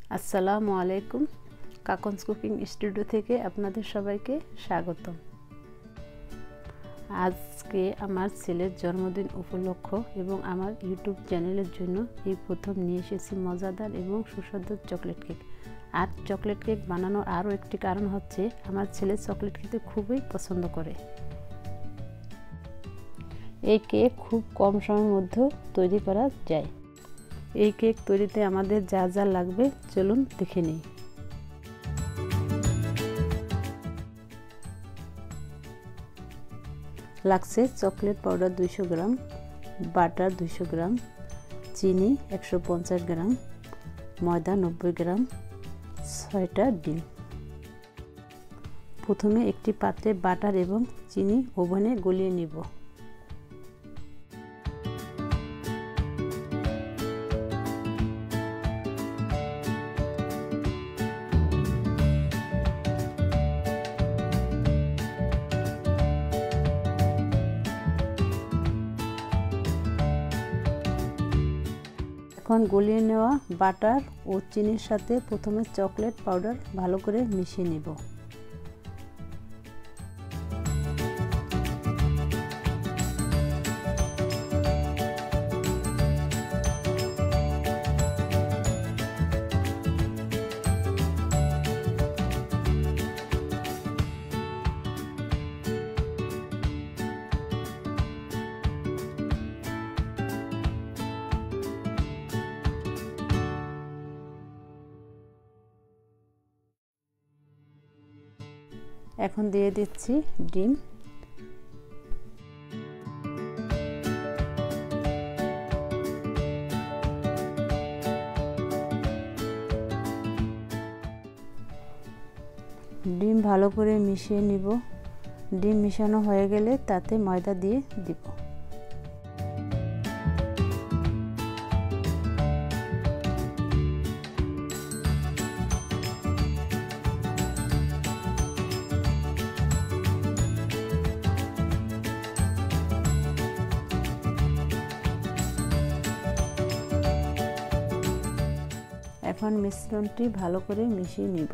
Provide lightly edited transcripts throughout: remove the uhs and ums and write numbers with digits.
আসসালামু আলাইকুম। কাকনস cooking studio থেকে আপনাদের সবাইকে স্বাগতম। আজকে আমার ছেলের জন্মদিন উপলক্ষ এবং আমার ইউটিউব চ্যানেলের জন্য এই প্রথম নিয়ে এসেছি মজাদার এবং সুস্বাদু চকলেট কেক। আর চকলেট কেক বানানোর আরও একটি কারণ হচ্ছে আমার ছেলে চকলেট খেতে খুবই পছন্দ করে। এই কেক খুব কম সময়ের মধ্যে তৈরি করা যায়। এই কেক তৈরিতে আমাদের যা যা লাগবে চলুন দেখে নিই। লাগছে chocolate powder 200 gram, butter 200 gram, চিনি 150 গ্রাম, ময়দা 90 গ্রাম, 6টা ডিম। প্রথমে একটি পাত্রে বাটার এবং চিনি ওভেনে গলিয়ে নিব। এখন গলিয়ে নেওয়া বাটার ও চিনির সাথে প্রথমে চকলেট পাউডার ভালো করে মিশিয়ে নেব। এখন দিয়ে দিচ্ছি ডিম। ডিম ভালো করে মিশিয়ে নিব। ডিম মিশানো হয়ে গেলে তাতে ময়দা দিয়ে দিব। এখন মিশ্রণটি ভালো করে মিশিয়ে নিব।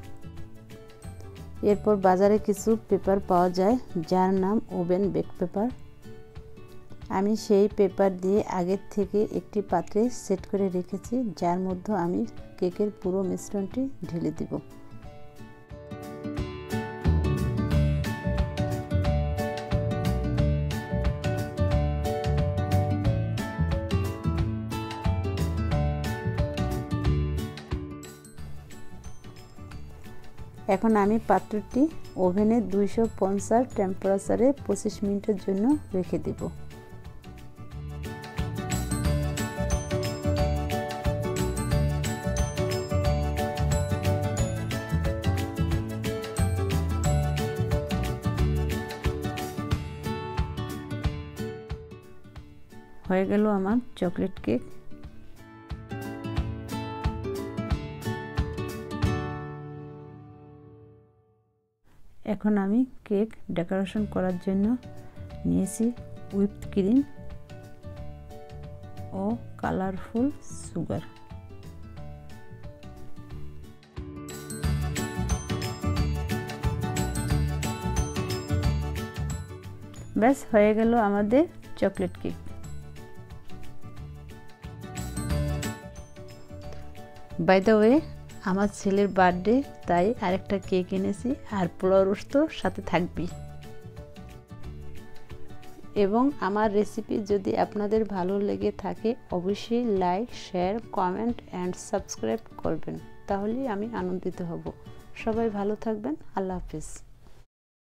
এরপর বাজারে কিছু পেপার পাওয়া যায় যার নাম ওভেন বেক পেপার। আমি সেই পেপার দিয়ে আগের থেকে একটি পাত্রে সেট করে রেখেছি, যার মধ্যে আমি কেকের পুরো মিশ্রণটি ঢেলে দিব। এখন আমি পাত্রটি ওভেনে 250 টেম্পারেচারে 25 মিনিটের জন্য রেখে দেব। হয়ে গেল আমার চকলেট কেক। এখন আমি কেক ডেকোরেশন করার জন্য নিয়েছি হুইপড ক্রিম ও কালারফুল সুগার। ব্যাস হয়ে গেল আমাদের chocolate cake. By the way, আমার ছেলের বার্থডে, তাই আরেকটা কেক এনেছি, আর পোলাও রোস্ট তো সাথে থাকবেই। এবং আমার রেসিপি যদি আপনাদের ভালো লেগে থাকে অবশ্যই like, share, comment and subscribe করবেন, তাহলেই আমি আনন্দিত হব। সবাই ভালো থাকবেন। আল্লাহ হাফেজ।